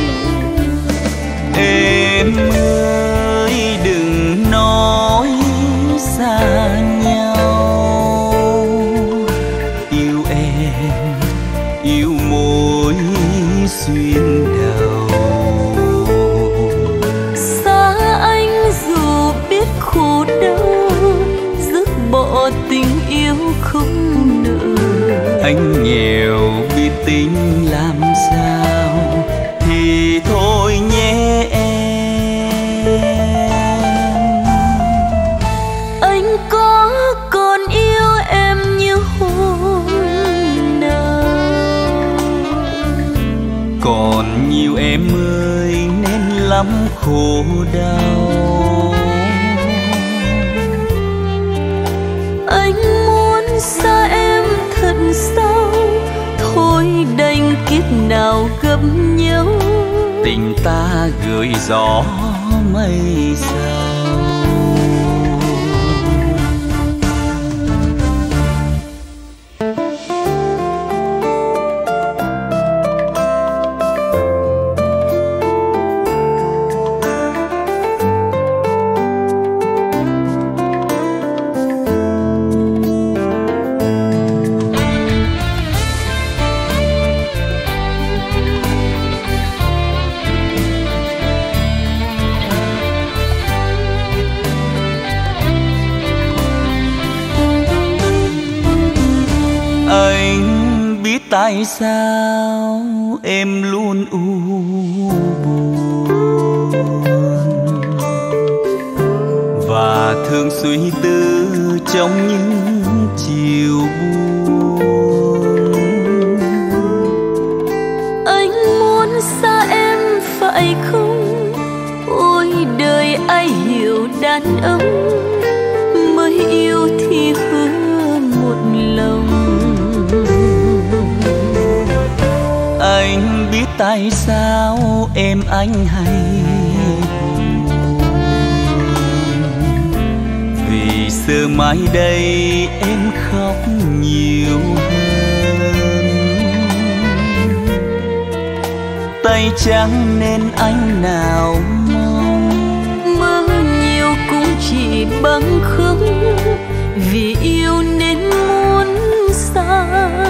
Em ơi đừng nói xa nhau, yêu em yêu mối xuyên đầu. Xa anh dù biết khổ đau, dứt bỏ lắm khổ đau. Anh muốn xa em thật sao, thôi đành kiếp nào gặp nhau. Tình ta gửi gió mây sao. Tại sao em luôn u buồn và thường suy tư trong những chiều buồn? Anh muốn xa em phải không? Ôi đời ai hiểu đàn ông, mới yêu thì hứa một lòng. Anh biết tại sao em anh hay buồn, vì giờ mai đây em khóc nhiều hơn. Tay trắng nên anh nào mong, mơ nhiều cũng chỉ bằng không, vì yêu nên muốn xa.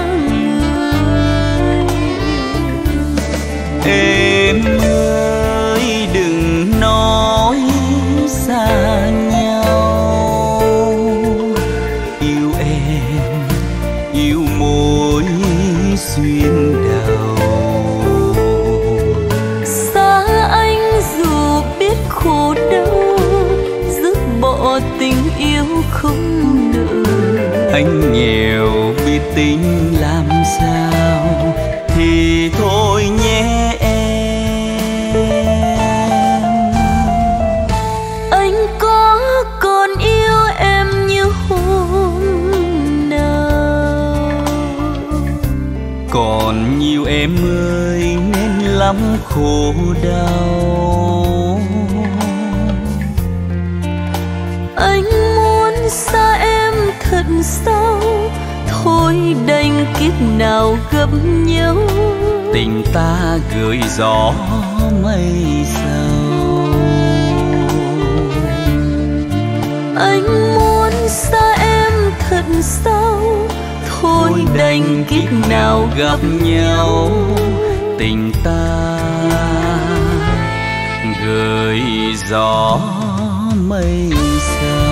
Em ơi đừng nói xa nhau, yêu em yêu mối xuyên đầu. Xa anh dù biết khổ đau, dứt bỏ tình yêu không nỡ. Anh nghèo biết tính làm sao, thì thôi nhé em. Anh có còn yêu em như hôm nào? Còn nhiều em ơi nên lắm khổ đau. Anh muốn xa em thật sao, thôi đành kiếp nào gặp nhau. Tình ta gửi gió mây sầu. Anh muốn xa em thật sao, thôi đành kiếp nào gặp nhau. Tình ta gửi gió mây sầu.